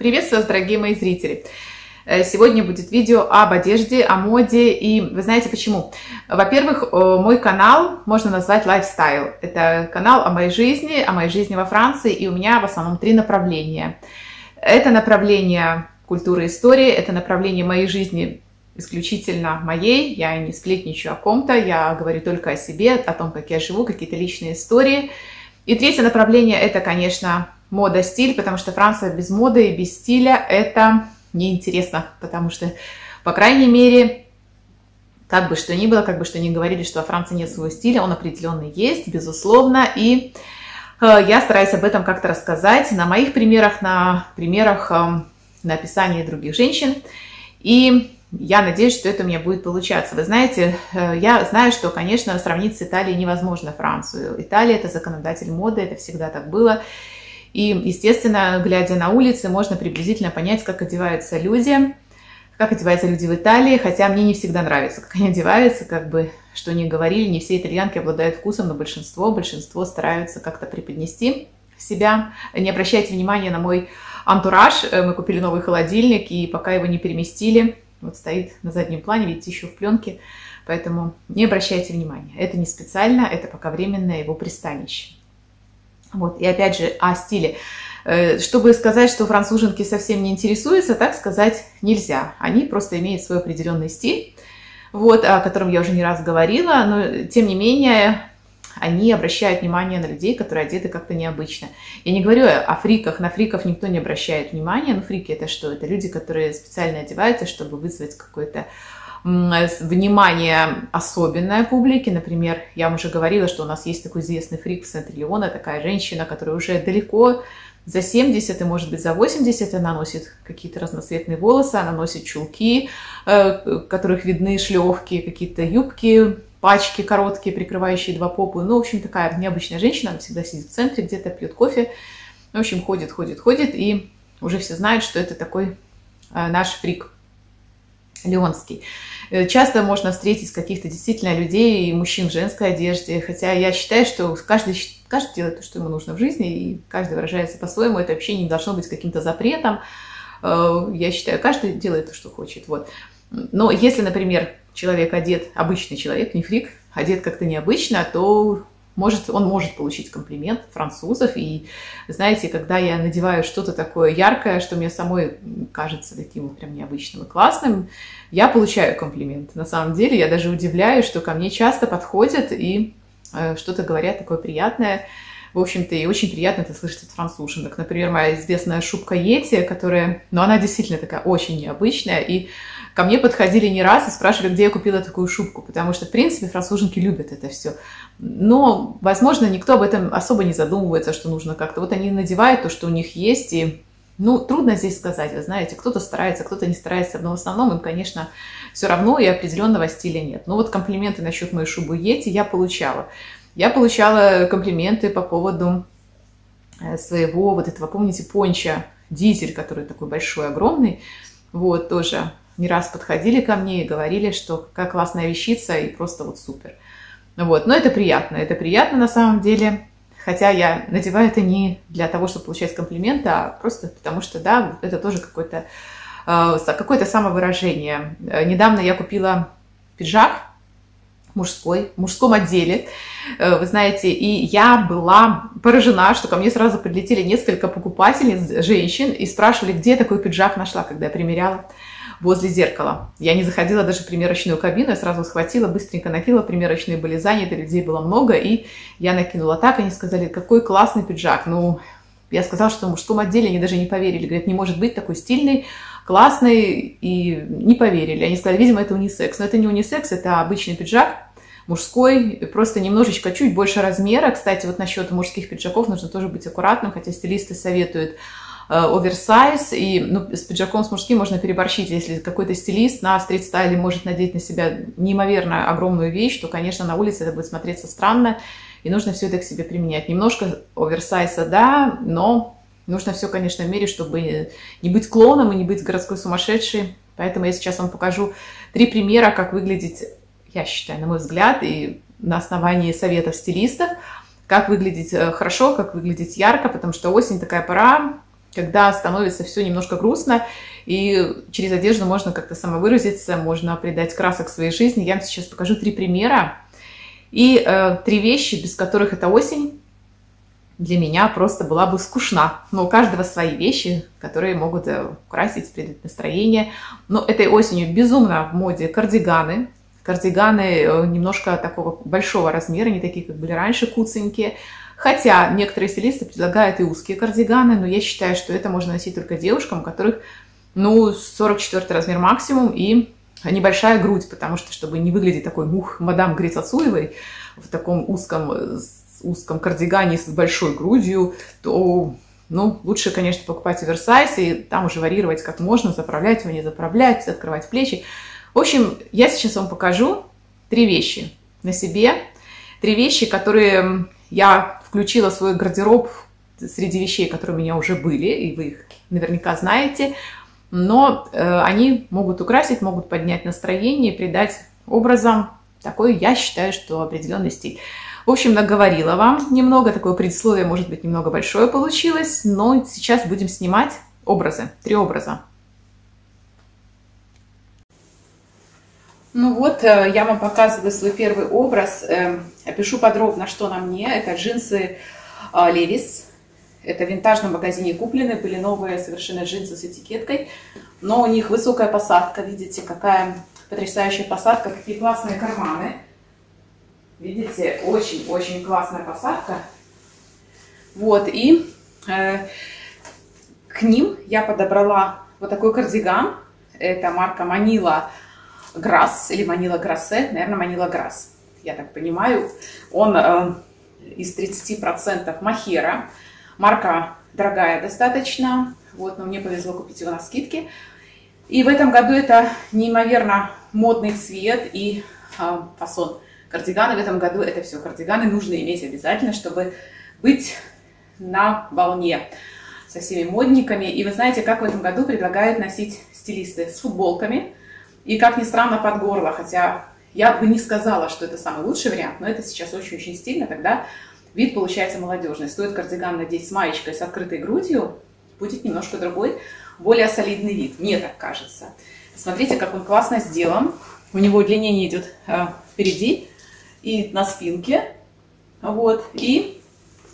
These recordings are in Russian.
Приветствую вас, дорогие мои зрители! Сегодня будет видео об одежде, о моде, и вы знаете почему? Во-первых, мой канал можно назвать лайфстайл. Это канал о моей жизни во Франции, и у меня в основном 3 направления. Это направление культуры и истории, это направление моей жизни исключительно моей, я не сплетничаю о ком-то, я говорю только о себе, о том, как я живу, какие-то личные истории. И 3 направление это, конечно, мода, стиль, потому что Франция без моды и без стиля это неинтересно, потому что, по крайней мере, как бы что ни было, как бы что ни говорили, что во Франции нет своего стиля, он определенно есть, безусловно, и я стараюсь об этом как-то рассказать на моих примерах, на описании других женщин, и я надеюсь, что это у меня будет получаться. Вы знаете, я знаю, что, конечно, сравнить с Италией невозможно Францию. Италия – это законодатель моды, это всегда так было. И, естественно, глядя на улицы, можно приблизительно понять, как одеваются люди в Италии, хотя мне не всегда нравится, как они одеваются, как бы, что ни говорили, не все итальянки обладают вкусом, но большинство стараются как-то преподнести себя. Не обращайте внимания на мой антураж, мы купили новый холодильник, и пока его не переместили, вот стоит на заднем плане, видите, еще в пленке, поэтому не обращайте внимания. Это не специально, это пока временное его пристанище. Вот, и опять же, о стиле. Чтобы сказать, что француженки совсем не интересуются, так сказать нельзя. Они просто имеют свой определенный стиль, вот, о котором я уже не раз говорила, но тем не менее они обращают внимание на людей, которые одеты как-то необычно. Я не говорю о фриках, на фриков никто не обращает внимания, но фрики это что? Это люди, которые специально одеваются, чтобы вызвать какое-то внимание особенной публики. Например, я вам уже говорила, что у нас есть такой известный фрик в центре Лиона, такая женщина, которая уже далеко за 70 и, может быть, за 80, она носит какие-то разноцветные волосы, она носит чулки, в которых видны шлевки, какие-то юбки, пачки короткие, прикрывающие 2 попы. Ну, в общем, такая необычная женщина, она всегда сидит в центре, где-то пьет кофе. В общем, ходит, и уже все знают, что это такой наш фрик лионский. Часто можно встретить каких-то действительно людей и мужчин в женской одежде, хотя я считаю, что каждый делает то, что ему нужно в жизни, и каждый выражается по-своему, это вообще не должно быть каким-то запретом. Я считаю, каждый делает то, что хочет. Вот. Но если, например, человек одет, обычный человек, не фрик, одет как-то необычно, то он может получить комплимент французов. И знаете, когда я надеваю что-то такое яркое, что мне самой кажется таким прям необычным и классным, я получаю комплимент. На самом деле я даже удивляюсь, что ко мне часто подходят и что-то говорят такое приятное. В общем-то, и очень приятно это слышать от француженок. Например, моя известная шубка Йети, которая, она действительно такая очень необычная, и ко мне подходили не раз и спрашивали, где я купила такую шубку, потому что, в принципе, француженки любят это все. Но, возможно, никто об этом особо не задумывается, что нужно как-то. Вот они надевают то, что у них есть, и, трудно здесь сказать, вы знаете, кто-то старается, кто-то не старается, но в основном им, конечно, все равно и определенного стиля нет. Но вот комплименты насчет моей шубы Йети я получала. Я получала комплименты по поводу своего вот этого, помните, пончо Дизель, который такой большой, огромный, вот, тоже не раз подходили ко мне и говорили, что какая классная вещица и просто вот супер. Вот. Но это приятно на самом деле, хотя я надеваю это не для того, чтобы получать комплименты, а просто потому что, да, это тоже какое-то самовыражение. Недавно я купила пиджак в мужском отделе, вы знаете, и я была поражена, что ко мне сразу прилетели несколько покупательниц, женщин, и спрашивали, где я такой пиджак нашла, когда я примеряла возле зеркала. Я не заходила даже в примерочную кабину, я сразу схватила, быстренько накинула, примерочные были заняты, людей было много, и я накинула так, они сказали, какой классный пиджак. Я сказала, что в мужском отделе, они даже не поверили, говорят, не может быть такой стильный, классный, и не поверили. Они сказали, видимо, это унисекс. Но это не унисекс, это обычный пиджак, мужской, просто немножечко, чуть больше размера. Кстати, вот насчет мужских пиджаков нужно тоже быть аккуратным, хотя стилисты советуют оверсайз, и с пиджаком с мужским можно переборщить. Если какой-то стилист на стрит-стайле может надеть на себя неимоверно огромную вещь, то, конечно, на улице это будет смотреться странно, и нужно все это к себе применять. Немножко оверсайза, да, но нужно все, конечно, в мере, чтобы не быть клоуном и не быть городской сумасшедшей. Поэтому я сейчас вам покажу 3 примера, как выглядеть, я считаю, на мой взгляд, и на основании советов стилистов, как выглядеть хорошо, как выглядеть ярко, потому что осень такая пора, когда становится все немножко грустно, и через одежду можно как-то самовыразиться, можно придать красок своей жизни. Я вам сейчас покажу 3 примера и 3 вещи, без которых эта осень для меня просто была бы скучна. Но у каждого свои вещи, которые могут украсить, придать настроение. Но этой осенью безумно в моде кардиганы. Кардиганы немножко такого большого размера, не такие, как были раньше, куценькие. Хотя некоторые стилисты предлагают и узкие кардиганы, но я считаю, что это можно носить только девушкам, у которых, ну, 44 размер максимум и небольшая грудь, потому что, чтобы не выглядеть такой мадам Грицацуевой в таком узком кардигане с большой грудью, то, ну, лучше, конечно, покупать оверсайз и там уже варьировать как можно, заправлять его, не заправлять, открывать плечи. В общем, я сейчас вам покажу 3 вещи на себе, 3 вещи, которые я включила в свой гардероб среди вещей, которые у меня уже были, и вы их наверняка знаете, но они могут украсить, могут поднять настроение, придать образам такой, я считаю, что определенный стиль. В общем, наговорила вам немного, такое предисловие, может быть, немного большое получилось, но сейчас будем снимать образы, 3 образа. Ну вот, я вам показываю свой первый образ. Опишу подробно, что на мне. Это джинсы Levi's. Это в винтажном магазине куплены. Были новые совершенно джинсы с этикеткой. Но у них высокая посадка. Видите, какая потрясающая посадка. Какие классные карманы. Видите, очень-очень классная посадка. Вот, и к ним я подобрала вот такой кардиган. Это марка Manila Grass или Manila Grasse, наверное, Manila Grass, я так понимаю. Он из 30% мохера. Марка дорогая достаточно, вот, но мне повезло купить его на скидке. И в этом году это неимоверно модный цвет и фасон. Кардиганы в этом году, это все кардиганы нужно иметь обязательно, чтобы быть на волне со всеми модниками. И вы знаете, как в этом году предлагают носить стилисты с футболками. И, как ни странно, под горло, хотя я бы не сказала, что это самый лучший вариант, но это сейчас очень-очень стильно, тогда вид получается молодежный. Стоит кардиган надеть с маечкой, с открытой грудью, будет немножко другой, более солидный вид, мне так кажется. Смотрите, как он классно сделан. У него удлинение идет впереди и на спинке. Вот. И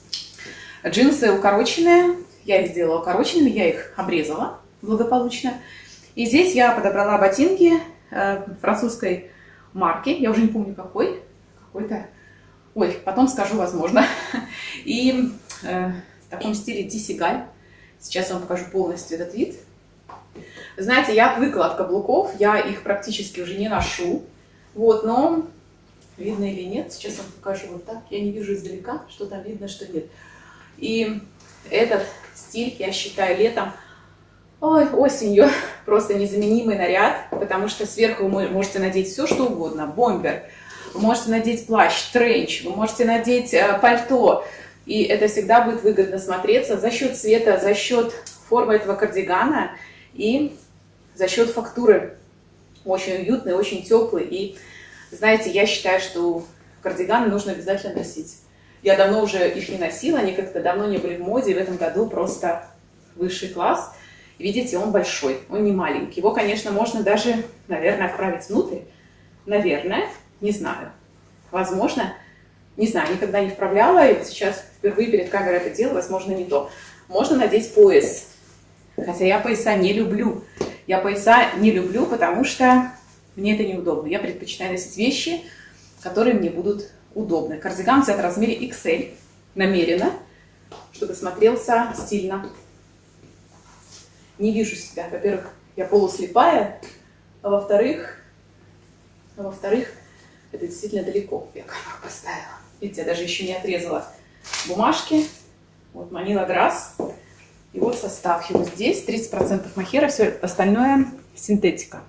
джинсы укороченные, я их сделала укороченными, я их обрезала благополучно. И здесь я подобрала ботинки французской марки, я уже не помню какой, какой-то, ой, потом скажу, возможно. И в таком стиле Дисигаль. Сейчас я вам покажу полностью этот вид. Знаете, я отвыкла от каблуков, я их практически уже не ношу. Вот, но видно или нет, сейчас вам покажу вот так. Я не вижу издалека, что там видно, что нет. И этот стиль, я считаю, летом, ой, осенью просто незаменимый наряд, потому что сверху вы можете надеть все, что угодно. Бомбер, вы можете надеть плащ, тренч, вы можете надеть пальто. И это всегда будет выгодно смотреться за счет цвета, за счет формы этого кардигана и за счет фактуры. Очень уютный, очень теплый. И знаете, я считаю, что кардиганы нужно обязательно носить. Я давно уже их не носила, они как-то давно не были в моде, и в этом году просто высший класс. Видите, он большой, он не маленький. Его, конечно, можно даже, наверное, отправить внутрь. Наверное, не знаю. Возможно, не знаю, никогда не вправляла. И вот сейчас впервые перед камерой это делала, возможно, не то. Можно надеть пояс. Хотя я пояса не люблю. Я пояса не люблю, потому что мне это неудобно. Я предпочитаю носить вещи, которые мне будут удобны. Кардиган взят в размере XL намеренно, чтобы смотрелся стильно. Не вижу себя. Во-первых, я полуслепая, а во-вторых, это действительно далеко. Я камеру поставила. Видите, я даже еще не отрезала бумажки. Вот Manila Grass. И вот состав его здесь. 30% мохера, все остальное синтетика.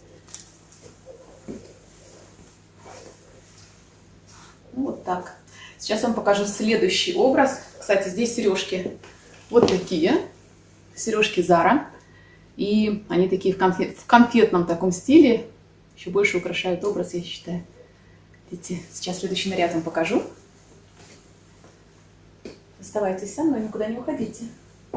Вот так. Сейчас вам покажу следующий образ. Кстати, здесь сережки вот такие. Сережки Zara. И они такие в конфетном таком стиле. Еще больше украшают образ, я считаю. Видите, сейчас следующий наряд вам покажу. Оставайтесь со мной, никуда не уходите.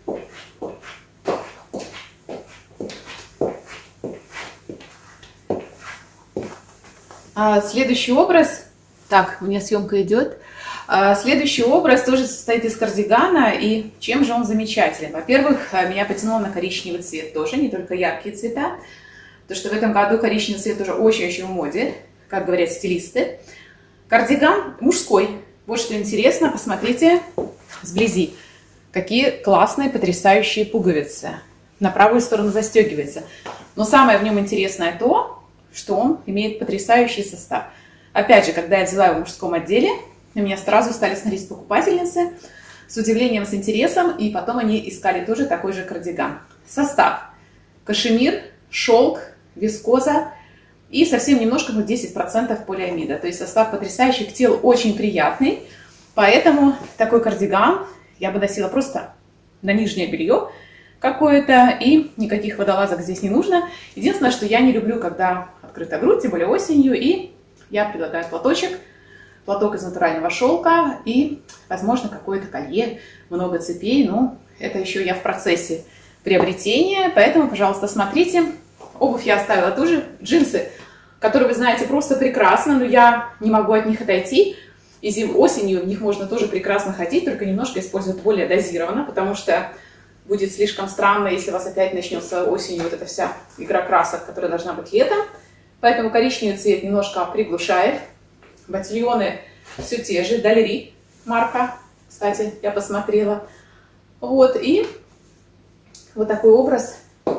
Следующий образ, так, у меня съемка идет. Следующий образ тоже состоит из кардигана, и чем же он замечателен? Во-первых, меня потянуло на коричневый цвет тоже, не только яркие цвета, потому что в этом году коричневый цвет тоже очень-очень в моде, как говорят стилисты. Кардиган мужской, вот что интересно, посмотрите сблизи, какие классные, потрясающие пуговицы. На правую сторону застегивается. Но самое в нем интересное то, что он имеет потрясающий состав. Опять же, когда я взяла его в мужском отделе, на меня сразу стали смотреть покупательницы с удивлением, с интересом, и потом они искали тоже такой же кардиган. Состав: кашемир, шелк, вискоза и совсем немножко, 10% полиамида. То есть состав потрясающий, к телу очень приятный, поэтому такой кардиган я бы носила просто на нижнее белье какое-то, и никаких водолазок здесь не нужно. Единственное, что я не люблю, когда открыта грудь, тем более осенью, и я предлагаю платочек. Платок из натурального шелка и, возможно, какое-то колье, много цепей. Но это еще я в процессе приобретения, поэтому, пожалуйста, смотрите. Обувь я оставила тоже. Джинсы, которые, вы знаете, просто прекрасно, но я не могу от них отойти. И осенью в них можно тоже прекрасно ходить, только немножко использовать более дозированно, потому что будет слишком странно, если у вас опять начнется осенью вот эта вся игра красок, которая должна быть летом. Поэтому коричневый цвет немножко приглушает. Ботильоны все те же, Далери марка, кстати, я посмотрела. Вот, и вот такой образ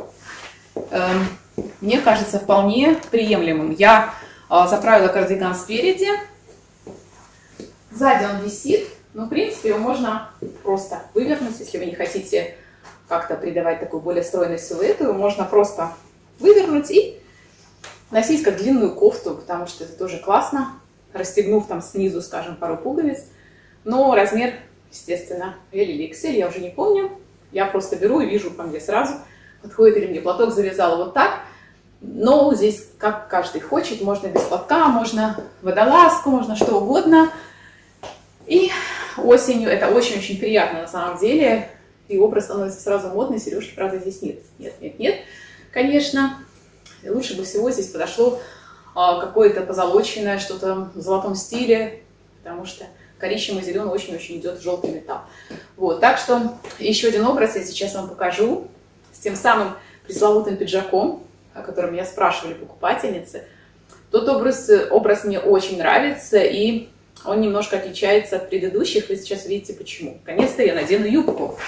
мне кажется вполне приемлемым. Я заправила кардиган спереди, сзади он висит, но в принципе его можно просто вывернуть, если вы не хотите как-то придавать такой более стройный силуэт, его можно просто вывернуть и носить как длинную кофту, потому что это тоже классно. Расстегнув там снизу, скажем, пару пуговиц. Но размер, естественно, L или XL, я уже не помню. Я просто беру и вижу по мне сразу, подходит или мне. Платок завязала вот так. Но здесь как каждый хочет. Можно без платка, можно водолазку, можно что угодно. И осенью это очень-очень приятно на самом деле. И образ становится сразу модный. Сережки, правда, здесь нет. Нет, конечно. Лучше бы всего здесь подошло какое-то позолоченное, что-то в золотом стиле, потому что коричневый, зеленый очень-очень идет в желтый металл. Вот, так что еще один образ я сейчас вам покажу с тем самым пресловутым пиджаком, о котором меня спрашивали покупательницы. Тот образ мне очень нравится, и он немножко отличается от предыдущих. Вы сейчас увидите почему. Наконец-то я надену юбку.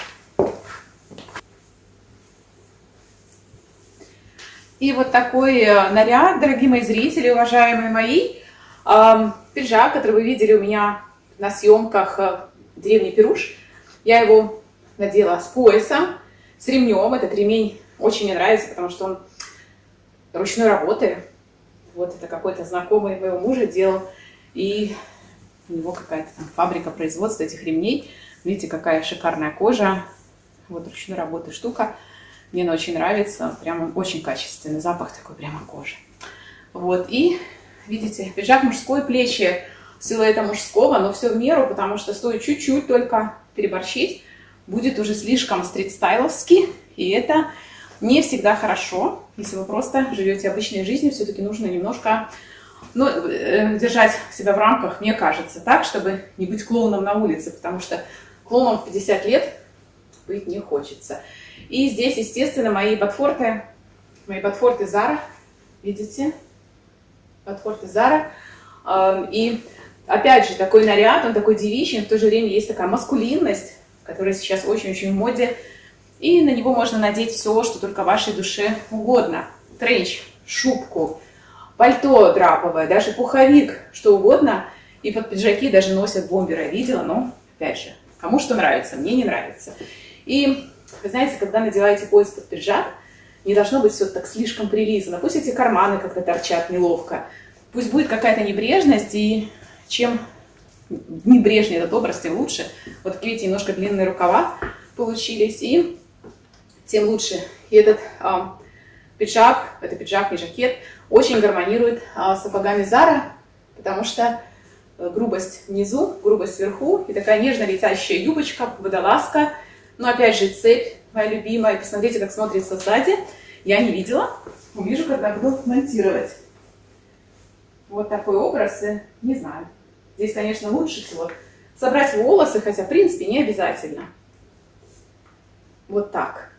И вот такой наряд, дорогие мои зрители, уважаемые мои. Пиджак, который вы видели у меня на съемках «Древний Пируш». Я его надела с поясом, с ремнем. Этот ремень очень мне нравится, потому что он ручной работы. Вот это какой-то знакомый моего мужа делал. И у него какая-то там фабрика производства этих ремней. Видите, какая шикарная кожа. Вот ручной работы штука. Мне она очень нравится, прямо очень качественный запах такой прямо кожи. Вот, и видите, пиджак мужской, плечи силуэта мужского, но все в меру, потому что стоит чуть-чуть только переборщить, будет уже слишком стрит-стайловски, и это не всегда хорошо. Если вы просто живете обычной жизнью, все-таки нужно немножко держать себя в рамках, мне кажется, так, чтобы не быть клоуном на улице, потому что клоуном в 50 лет быть не хочется. И здесь, естественно, мои ботфорты Zara, видите, ботфорты Zara. И опять же, такой наряд, он такой девичий, но в то же время есть такая маскулинность, которая сейчас очень-очень в моде. И на него можно надеть все, что только вашей душе угодно. Тренч, шубку, пальто драповое, даже пуховик, что угодно. И под пиджаки даже носят бомберы, я видела, но, опять же, кому что нравится, мне не нравится. И вы знаете, когда надеваете пояс под пиджак, не должно быть все так слишком прилизано. Пусть эти карманы как-то торчат неловко. Пусть будет какая-то небрежность, и чем небрежнее этот образ, тем лучше. Вот такие, видите, немножко длинные рукава получились, и тем лучше. И этот пиджак, это пиджак, не жакет, очень гармонирует с сапогами Zara, потому что грубость внизу, грубость сверху, и такая нежно летящая юбочка, водолазка, Но опять же, цепь моя любимая. Посмотрите, как смотрится сзади. Я не видела. Увижу, когда буду монтировать. Вот такой образ. Не знаю. Здесь, конечно, лучше всего собрать волосы, хотя, в принципе, не обязательно. Вот так.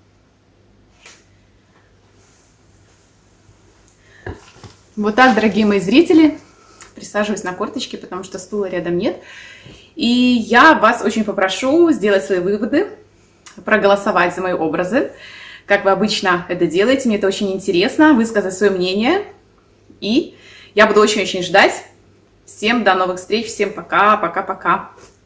Вот так, дорогие мои зрители. Присаживаюсь на корточки, потому что стула рядом нет. И я вас очень попрошу сделать свои выводы, проголосовать за мои образы, как вы обычно это делаете. Мне это очень интересно, высказать свое мнение. И я буду очень-очень ждать. Всем до новых встреч, всем пока, пока-пока.